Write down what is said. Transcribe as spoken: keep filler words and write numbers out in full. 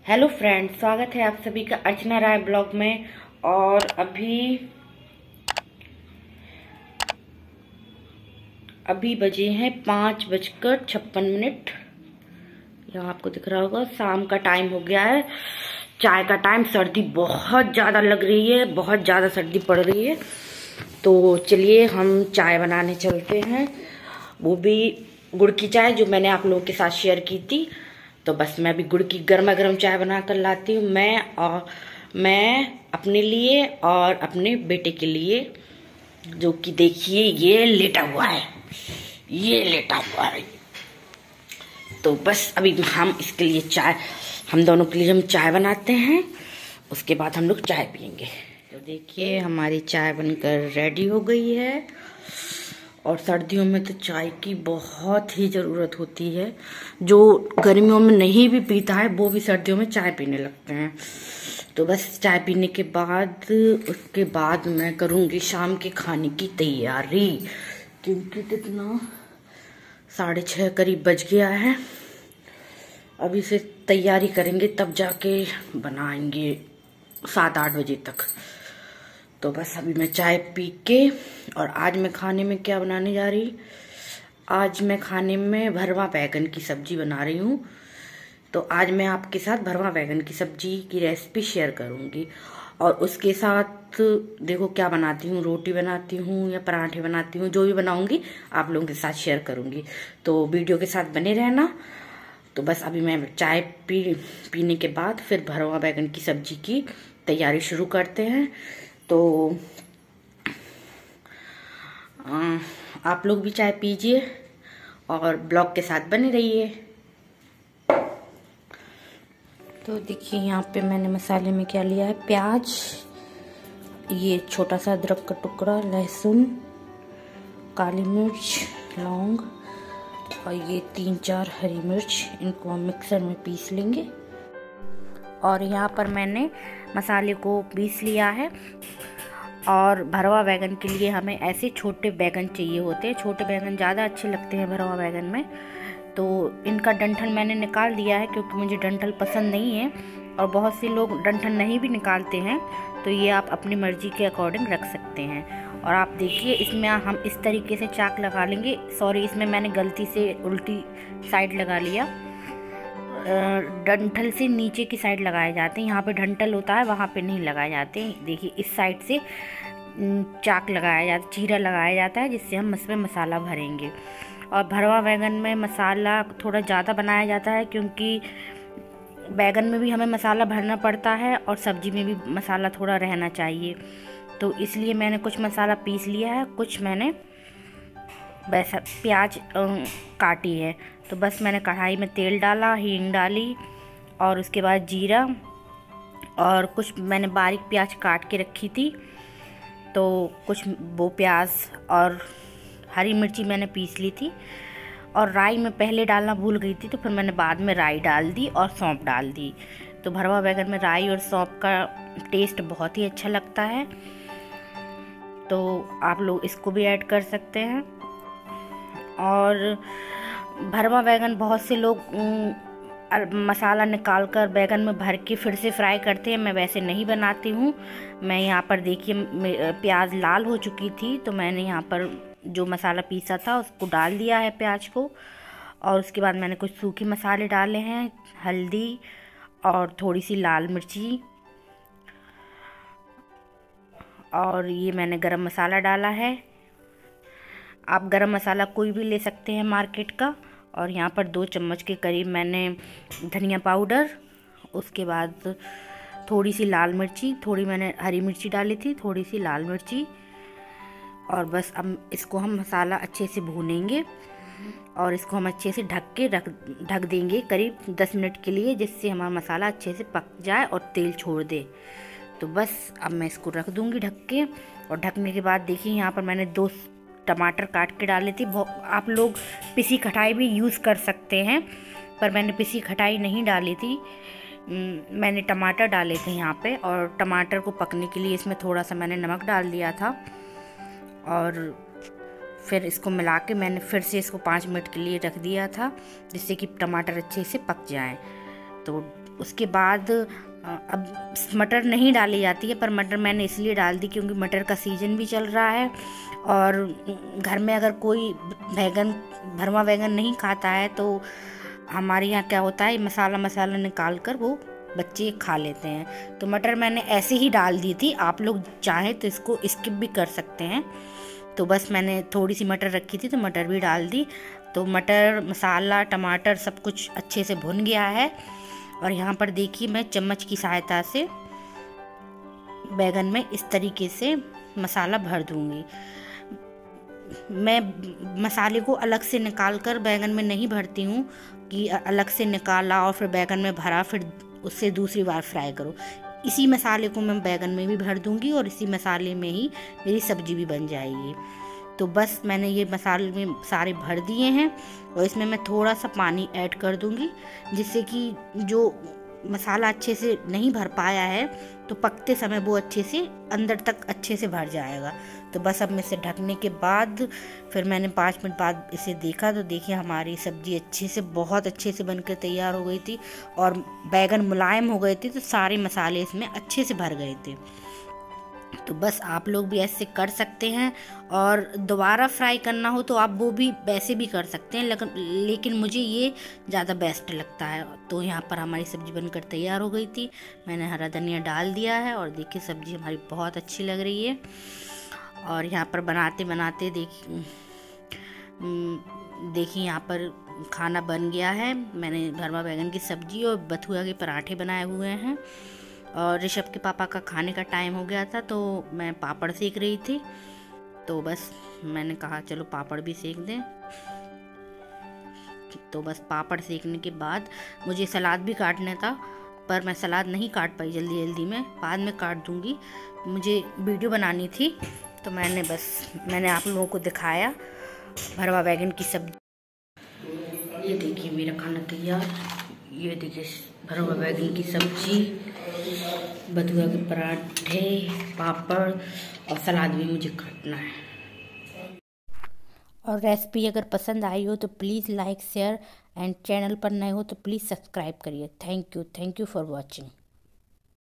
Hello friends, स्वागत है आप सभी का अर्चना राय ब्लॉग में। और अभी अभी बजे हैं पाँच बजकर छप्पन मिनट। यहाँ आपको दिख रहा होगा शाम का टाइम हो गया है, चाय का टाइम। सर्दी बहुत ज़्यादा लग रही है, बहुत ज़्यादा सर्दी पड़ रही है। तो चलिए हम चाय बनाने चलते हैं, वो भी गुड़ की चाय जो मैंने आप लोगों के साथ शेयर की थी। तो बस मैं अभी गुड़ की गर्मा गर्म चाय बना कर लाती हूँ, मैं और मैं अपने लिए और अपने बेटे के लिए, जो कि देखिए ये लेटा हुआ है, ये लेटा हुआ है। तो बस अभी हम इसके लिए चाय, हम दोनों के लिए हम चाय बनाते हैं, उसके बाद हम लोग चाय पियेंगे। तो देखिए हमारी चाय बनकर रेडी हो गई है। और सर्दियों में तो चाय की बहुत ही ज़रूरत होती है। जो गर्मियों में नहीं भी पीता है वो भी सर्दियों में चाय पीने लगते हैं। तो बस चाय पीने के बाद उसके बाद मैं करूँगी शाम के खाने की तैयारी, क्योंकि कितना साढ़े छः करीब बज गया है। अभी से तैयारी करेंगे तब जाके बनाएंगे सात आठ बजे तक। तो बस अभी मैं चाय पी के, और आज मैं खाने में क्या बनाने जा रही, आज मैं खाने में भरवा बैगन की सब्जी बना रही हूँ। तो आज मैं आपके साथ भरवा बैगन की सब्जी की रेसिपी शेयर करूँगी। और उसके साथ देखो क्या बनाती हूँ, रोटी बनाती हूँ या पराठे बनाती हूँ, जो भी बनाऊँगी आप लोगों के साथ शेयर करूँगी। तो वीडियो के साथ बने रहना। तो बस अभी मैं चाय पी पीने के बाद फिर भरवा बैगन की सब्जी की तैयारी शुरू करते हैं। तो आ, आप लोग भी चाय पीजिए और ब्लॉग के साथ बने रहिए। तो देखिए यहाँ पे मैंने मसाले में क्या लिया है, प्याज, ये छोटा सा अदरक का टुकड़ा, लहसुन, काली मिर्च, लौंग, और ये तीन चार हरी मिर्च। इनको हम मिक्सर में पीस लेंगे। और यहाँ पर मैंने मसाले को पीस लिया है। और भरवा बैगन के लिए हमें ऐसे छोटे बैगन चाहिए होते हैं, छोटे बैगन ज़्यादा अच्छे लगते हैं भरवा बैगन में। तो इनका डंठल मैंने निकाल दिया है, क्योंकि मुझे डंठल पसंद नहीं है, और बहुत से लोग डंठल नहीं भी निकालते हैं। तो ये आप अपनी मर्जी के अकॉर्डिंग रख सकते हैं। और आप देखिए इसमें हम इस तरीके से चाक लगा लेंगे। सॉरी, इसमें मैंने गलती से उल्टी साइड लगा लिया। डंठल से नीचे की साइड लगाए जाते हैं, यहाँ पे डंठल होता है वहाँ पे नहीं लगाए जाते। देखिए इस साइड से चाक लगाया जाता, चीरा लगाया जाता है, जिससे हम इसमें मसाला भरेंगे। और भरवा बैगन में मसाला थोड़ा ज़्यादा बनाया जाता है, क्योंकि बैगन में भी हमें मसाला भरना पड़ता है और सब्जी में भी मसाला थोड़ा रहना चाहिए। तो इसलिए मैंने कुछ मसाला पीस लिया है, कुछ मैंने वैसा प्याज काटी है। तो बस मैंने कढ़ाई में तेल डाला, हींग डाली, और उसके बाद जीरा, और कुछ मैंने बारीक प्याज काट के रखी थी, तो कुछ वो प्याज और हरी मिर्ची मैंने पीस ली थी। और राई में पहले डालना भूल गई थी, तो फिर मैंने बाद में राई डाल दी और सौंफ डाल दी। तो भरवा बैगन में राई और सौंफ का टेस्ट बहुत ही अच्छा लगता है, तो आप लोग इसको भी ऐड कर सकते हैं। और भरवा बैगन बहुत से लोग मसाला निकाल कर बैगन में भर के फिर से फ्राई करते हैं, मैं वैसे नहीं बनाती हूँ। मैं यहाँ पर देखिए प्याज लाल हो चुकी थी, तो मैंने यहाँ पर जो मसाला पीसा था उसको डाल दिया है प्याज को। और उसके बाद मैंने कुछ सूखे मसाले डाले हैं, हल्दी और थोड़ी सी लाल मिर्ची, और ये मैंने गरम मसाला डाला है। आप गरम मसाला कोई भी ले सकते हैं मार्केट का। और यहाँ पर दो चम्मच के करीब मैंने धनिया पाउडर, उसके बाद थोड़ी सी लाल मिर्ची, थोड़ी मैंने हरी मिर्ची डाली थी, थोड़ी सी लाल मिर्ची। और बस अब इसको हम मसाला अच्छे से भूनेंगे, और इसको हम अच्छे से ढक के रख ढक देंगे करीब दस मिनट के लिए, जिससे हमारा मसाला अच्छे से पक जाए और तेल छोड़ दे। तो बस अब मैं इसको रख दूँगी ढक के। और ढकने के बाद देखिए यहाँ पर मैंने दो टमाटर काट के डाले थे। आप लोग पिसी खटाई भी यूज़ कर सकते हैं, पर मैंने पिसी खटाई नहीं डाली थी, मैंने टमाटर डाले थे यहाँ पे। और टमाटर को पकने के लिए इसमें थोड़ा सा मैंने नमक डाल दिया था, और फिर इसको मिला के मैंने फिर से इसको पाँच मिनट के लिए रख दिया था, जिससे कि टमाटर अच्छे से पक जाएं। तो उसके बाद अब मटर नहीं डाली जाती है, पर मटर मैंने इसलिए डाल दी क्योंकि मटर का सीज़न भी चल रहा है और घर में अगर कोई बैगन भरवा बैगन नहीं खाता है तो हमारे यहाँ क्या होता है, मसाला मसाला निकाल कर वो बच्चे खा लेते हैं। तो मटर मैंने ऐसे ही डाल दी थी, आप लोग चाहें तो इसको स्किप भी कर सकते हैं। तो बस मैंने थोड़ी सी मटर रखी थी तो मटर भी डाल दी। तो मटर, मसाला, टमाटर सब कुछ अच्छे से भुन गया है और यहाँ पर देखिए मैं चम्मच की सहायता से बैगन में इस तरीके से मसाला भर दूंगी। मैं मसाले को अलग से निकाल कर बैगन में नहीं भरती हूँ कि अलग से निकाला और फिर बैगन में भरा फिर उससे दूसरी बार फ्राई करो। इसी मसाले को मैं बैगन में भी भर दूंगी और इसी मसाले में ही मेरी सब्जी भी बन जाएगी। तो बस मैंने ये मसाले में सारे भर दिए हैं और इसमें मैं थोड़ा सा पानी ऐड कर दूंगी, जिससे कि जो मसाला अच्छे से नहीं भर पाया है तो पकते समय वो अच्छे से अंदर तक अच्छे से भर जाएगा। तो बस अब मैं इसे ढकने के बाद फिर मैंने पाँच मिनट बाद इसे देखा तो देखिए हमारी सब्ज़ी अच्छे से, बहुत अच्छे से बनकर तैयार हो गई थी और बैगन मुलायम हो गए थे, तो सारे मसाले इसमें अच्छे से भर गए थे। तो बस आप लोग भी ऐसे कर सकते हैं और दोबारा फ्राई करना हो तो आप वो भी वैसे भी कर सकते हैं, लेकिन लेकिन मुझे ये ज़्यादा बेस्ट लगता है। तो यहाँ पर हमारी सब्ज़ी बनकर तैयार हो गई थी, मैंने हरा धनिया डाल दिया है और देखिए सब्ज़ी हमारी बहुत अच्छी लग रही है। और यहाँ पर बनाते बनाते देखिए देखिए यहाँ पर खाना बन गया है। मैंने भरवा बैगन की सब्ज़ी और बथुआ के पराठे बनाए हुए हैं और ऋषभ के पापा का खाने का टाइम हो गया था तो मैं पापड़ सेक रही थी। तो बस मैंने कहा चलो पापड़ भी सेक दें। तो बस पापड़ सेकने के बाद मुझे सलाद भी काटना था, पर मैं सलाद नहीं काट पाई जल्दी जल्दी में, बाद में काट दूंगी। मुझे वीडियो बनानी थी तो मैंने बस मैंने आप लोगों को दिखाया भरवा बैगन की सब्जी। ये देखिए मेरा खाना तैयार, ये देखिए भरवा बैगन की सब्जी, बथुआ के पराठे, पापड़ और सलाद भी मुझे काटना है। और रेसिपी अगर पसंद आई हो तो please like, share and channel पर नए हो तो प्लीज़ सब्सक्राइब करिए। Thank you thank you for watching.